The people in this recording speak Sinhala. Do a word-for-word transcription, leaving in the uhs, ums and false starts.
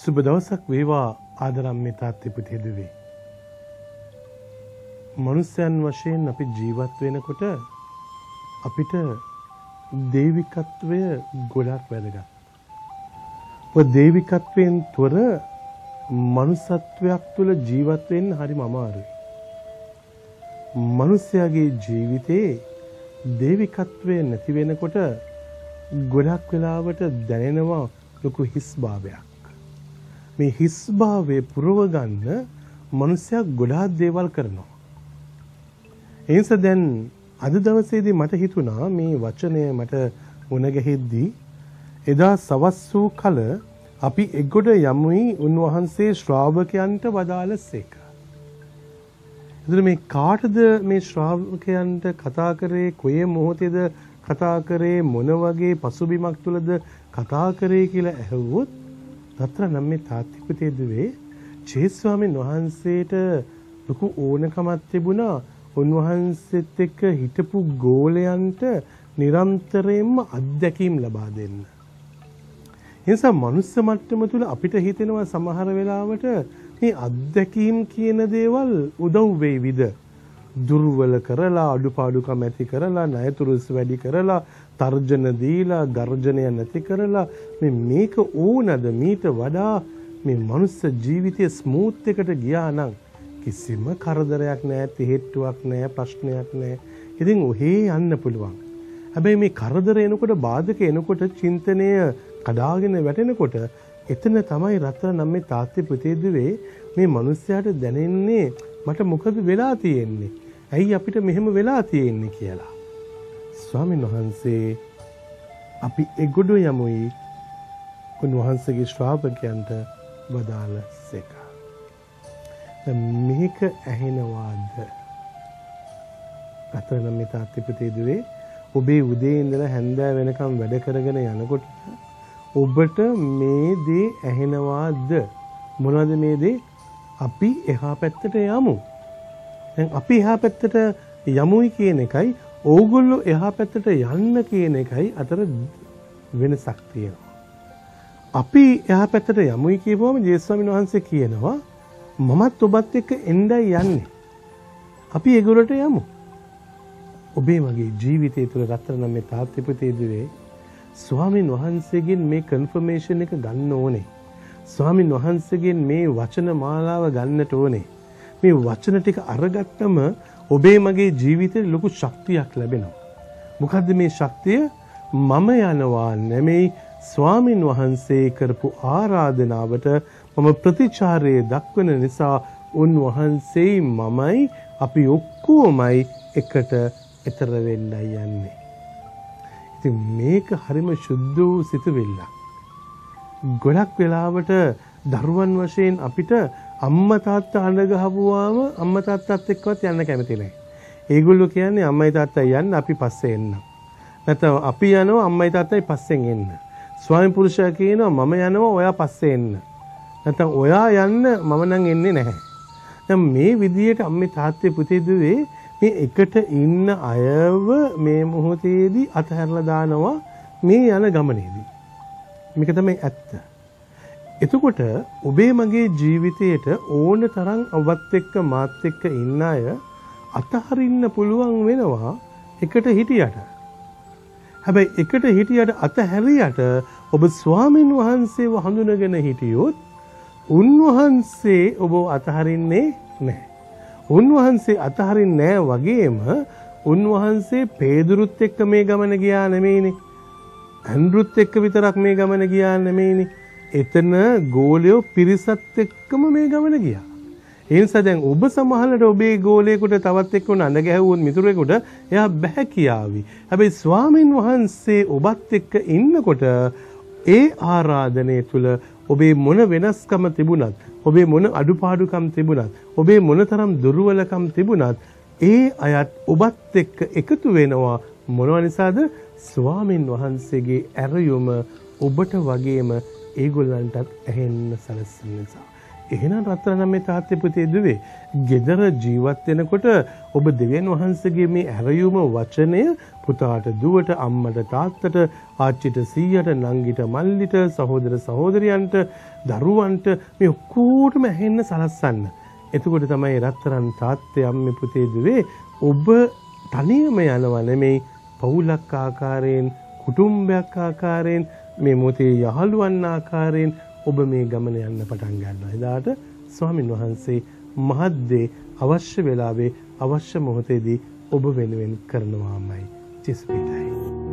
සුබ දවසක් වේවා ආදරම්මේ තාත්තේ පුතේ දුවේ. මනුස්සයන් වශයෙන් අපි ජීවත් වෙනකොට අපිට දෛවිකත්වය ගොඩක් වැදගත්. ඔය දෛවිකත්වයෙන් තොර මනුස්සත්වයක් තුළ ජීවත් වෙන්න හරිම අමාරුයි. මනුස්සයාගේ ජීවිතේ දෛවිකත්වය නැති වෙනකොට ගොඩක් වෙලාවට දැනෙනවා ලොකු හිස්භාවයක්. මේ හිස්භාවය පුරව ගන්න මනුස්සයා ගොඩාක් දේවල් කරනවා. ඒ නිසා දැන් අද දවසේදී මට හිතුණා මේ වචනය මට මුණ ගැහෙද්දී එදා සවස් වූ කල අපි එගොඩ යමුයි උන්වහන්සේ ශ්‍රාවකයන්ට වදාළසේක. එතන මේ කාටද මේ ශ්‍රාවකයන්ට කතා කරේ, කොහේ මොහොතේද කතා කරේ, මොන වගේ පසුබිමක් තුලද කතා කරේ කියලා ඇහුවොත් නතර නම් මේ තාත්ති පුතේ දුවේ ජේසුස් ස්වාමීන් වහන්සේට ලොකු ඕනකමක් තිබුණා උන්වහන්සේත් එක්ක හිටපු ගෝලයන්ට නිරන්තරයෙන්ම අත්දැකීම් ලබා දෙන්න. ඒ නිසා මනුස්ස මට්ටම තුල අපිට හිතෙනවා සමහර වෙලාවට මේ අත්දැකීම් කියන දේවල් උදව් වේවිද? දුර්වල කරලා, අඩුපාඩුකම් ඇති කරලා, ණයතුරුස් වැඩි කරලා, තර්ජන දීලා, ගර්ජනය නැති කරලා මේ මේක ඕනද මීට වඩා මේ මනුස්ස ජීවිතයේ ස්මූත් එකට ගියා නම් කිසිම කරදරයක් නැහැ, තෙහෙට්ටුවක් නැහැ, ප්‍රශ්නයක් නැහැ. ඉතින් ඔහේ යන්න පුළුවන්. හැබැයි මේ කරදර එනකොට, බාධක එනකොට, චින්තනය කඩාගෙන වැටෙනකොට එතන තමයි රත්න නම් මේ තාත්ති පුතේ දුවේ මේ මිනිස්යාට දැනෙන්නේ මට මොකද වෙලා තියෙන්නේ? ඇයි අපිට මෙහෙම වෙලා තියෙන්නේ කියලා. ස්වාමීන් වහන්සේ අපි එගොඩ යමුයි උන්වහන්සේගේ ශ්‍රාවකයන්ට වදාළසේක. මේක ඇහෙනවාද? රත්න නම් මේ තාත්ති පුතේ දුවේ ඔබේ උදේ ඉඳලා හැන්දෑ වෙනකම් වැඩ කරගෙන යනකොට ඔබට මේ දේ ඇහෙනවාද? මොනවද මේ දේ? අපි එහා පැත්තට යමු. දැන් අපි එහා පැත්තට යමුයි කියන එකයි ඕගොල්ලෝ එහා පැත්තට යන්න කියන එකයි අතර වෙනසක් තියෙනවා. අපි එහා පැත්තට යමුයි කියපුවම ජේසුස් ස්වාමීන් වහන්සේ කියනවා මමත් ඔබත් එක්ක එන්නයි යන්නේ. අපි ඒගොල්ලට යමු. ඔබේ මගේ ජීවිතය තුළ රත්තරන් මේ තාත්ති පුතේ දුවේ ස්වාමීන් වහන්සේගෙන් මේ කන්ෆර්මේෂන් එක ගන්න ඕනේ. ස්වාමීන් වහන්සේගෙන් මේ වචන මාලාව ගන්නට ඕනේ. මේ වචන ටික අරගත්තම ඔබේ මගේ ජීවිතේ ලොකු ශක්තියක් ලැබෙනවා. මොකද්ද මේ ශක්තිය? මම යනවා නෙමෙයි ස්වාමීන් වහන්සේ කරපු ආරාධනාවට මම ප්‍රතිචාරය දක්වන නිසා උන්වහන්සේ මමයි අපි ඔක්කොමයි එකට එතර වෙන්නයි යන්නේ. ඉතින් මේක හරිම සුද්ධ වූ සිතුවිල්ලක්. ගොඩක් වෙලාවට දරුවන් වශයෙන් අපිට අම්මා තාත්තා අඬ ගහපුවාම අම්මා තාත්තත් එක්කවත් යන්න කැමති නැහැ. ඒගොල්ලෝ කියන්නේ අම්මයි තාත්තයි යන්න අපි පස්සේ එන්න. නැත්නම් අපි යනවා අම්මයි තාත්තයි පස්සෙන් එන්න. ස්වාමි පුරුෂයා කියනවා මම යනවා ඔයා පස්සේ එන්න. නැත්නම් ඔයා යන්න මම නම් එන්නේ නැහැ. දැන් මේ විදියට අම්මේ තාත්තේ පුතේ දුවේ මේ එකට ඉන්න අයව මේ මොහොතේදී අතහැරලා දානවා මේ යන ගමනේදී. මේක තමයි ඇත්ත. එතකොට ඔබේ මගේ ජීවිතයට ඕන තරම් ඔබත් එක්ක මාත් එක්ක ඉන්න අය අතහරින්න පුළුවන් වෙනවා එකට හිටියට. හැබැයි එකට හිටියට අතහැරියට ඔබ ස්වාමින් වහන්සේව හඳුනගෙන හිටියොත් උන්වහන්සේ ඔබ අතහරින්නේ නැහැ. උන්වහන්සේ අතහරින්නේ නැහැ වගේම උන්වහන්සේ පේදුරුත් එක්ක මේ ගමන ගියා නෙමෙයිනේ. ඇන්ඩ්‍රුත් එක්ක විතරක් මේ ගමන ගියා නෙමෙයිනේ. එතන ගෝලයෝ පිරිසත් එක්කම මේ ගමන ගියා. ඒ නිසා දැන් ඔබ සමහරවිට ඔබේ ගෝලයකට තවත් එක්ක නඳ ගැහුවොත් මිතුරෙකුට එයා බෑ කියාවි. හැබැයි ස්වාමින් වහන්සේ ඔබත් එක්ක ඉන්නකොට ඒ ආරාධනය තුල ඔබේ මොන වෙනස්කම තිබුණත්, ඔබේ මොන අඩුපාඩුකම් තිබුණත්, ඔබේ මොනතරම් දුර්වලකම් තිබුණත් ඒ අයත් ඔබත් එක්ක එකතු වෙනවා. මොනව නිසාද? ස්වාමින් වහන්සේගේ ඇරයුම ඔබට වගේම ඒගොල්ලන්ටත් ඇහෙන්න සැලසෙන නිසා. එහෙනම් රත්තරන් මේ තාත්තේ පුතේ දුවේ ගෙදර ජීවත් වෙනකොට ඔබ දෙවියන් වහන්සේගේ මේ ඇරයුම වචනය පුතාට දුවට අම්මට තාත්තට ආච්චිට සීයට නංගිට මල්ලිට සහෝදර සහෝදරියන්ට දරුවන්ට මේ ඔක්කොටම ඇහෙන්න සලස්සන්න. එතකොට තමයි රත්තරන් තාත්තේ අම්මේ පුතේ දුවේ ඔබ තනියම යනවා නෙමෙයි පවුලක් ආකාරයෙන් කුටුම්බයක් ආකාරයෙන් මේ මොහොතේ යහළුවන් ආකාරයෙන් ඔබ මේ ගමන යන්න පටන් ගන්නවා. එදාට ස්වාමින් වහන්සේ මහත් දේ අවශ්‍ය වෙලාවේ අවශ්‍ය මොහොතේදී ඔබ වෙනුවෙන් කරනවාමයි. ජෙසුස්පිටයි.